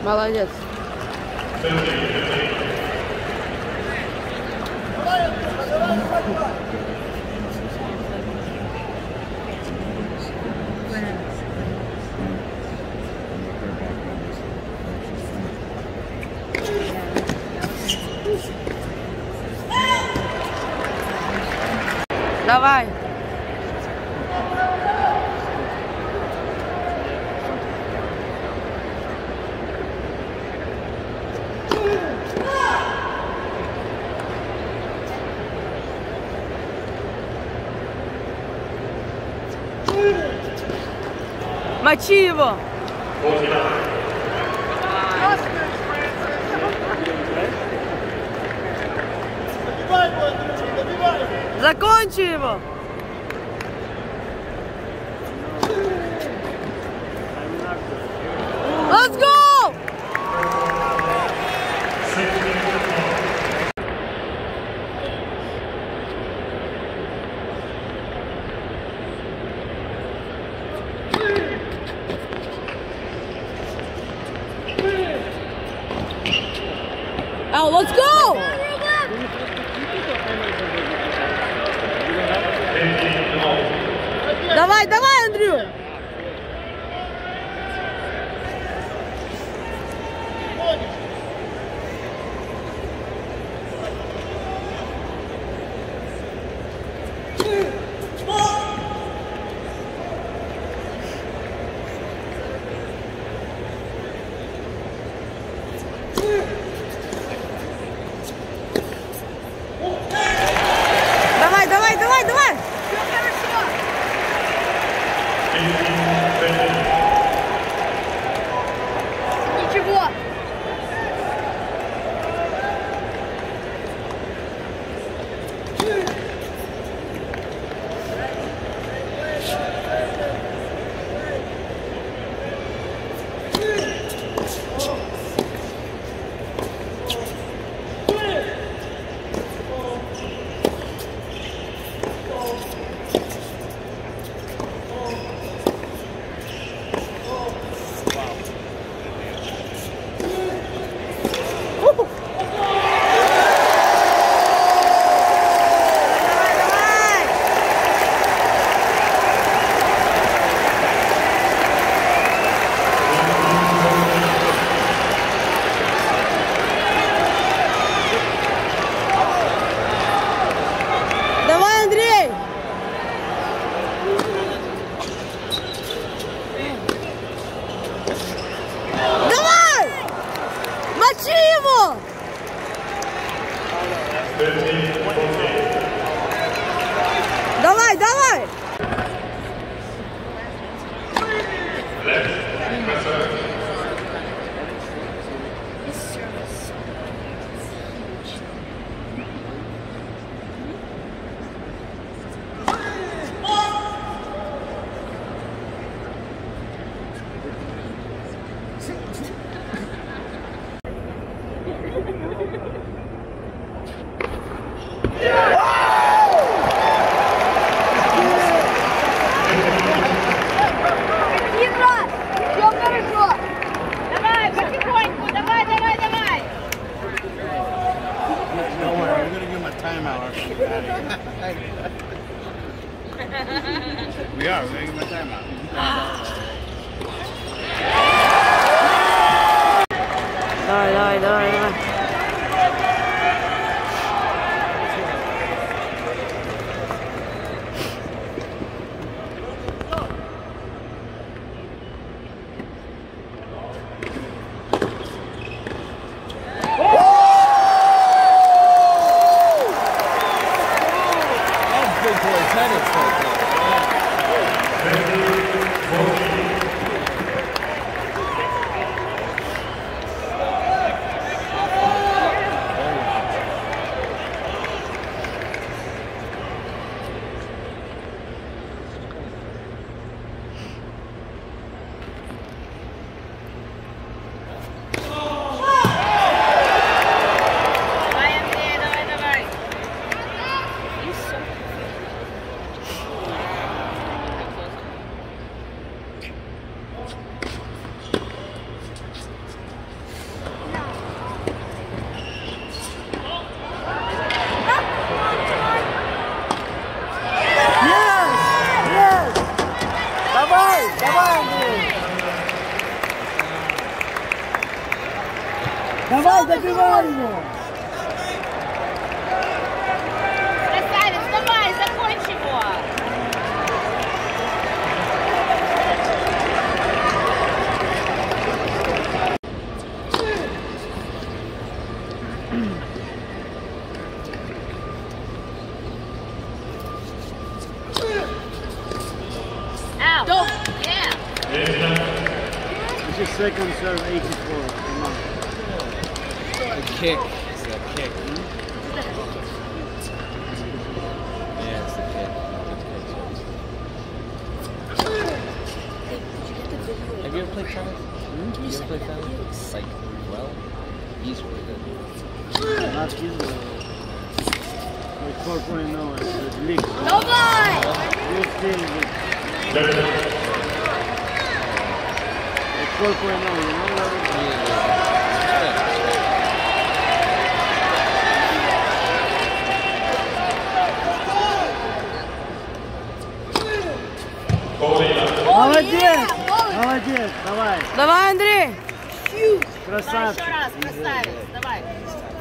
Молодец. Давай. Мочи его! Закончи его! Let's go! Oh, let's go! Давай, давай, Андрю! Давай, давай, давай, давай! Ничего! Давай, давай! We are making my time out. Давай, давай, давай, давай. Давай, добивай его! Красавец, давай, закончи его! Out. Go. Yeah. This is second serve 84. Come on. The kick. It's the kick. Yeah, it's the kick. Have you ever played tennis? Have you ever played tennis? Like, well, he's really good. Not his With 4.0, it's the league. Давай! You're still with 4.0, you know? Молодец! Молодец! Давай! Давай, Андрей! Давай Красавчик! еще раз, красавец, давай.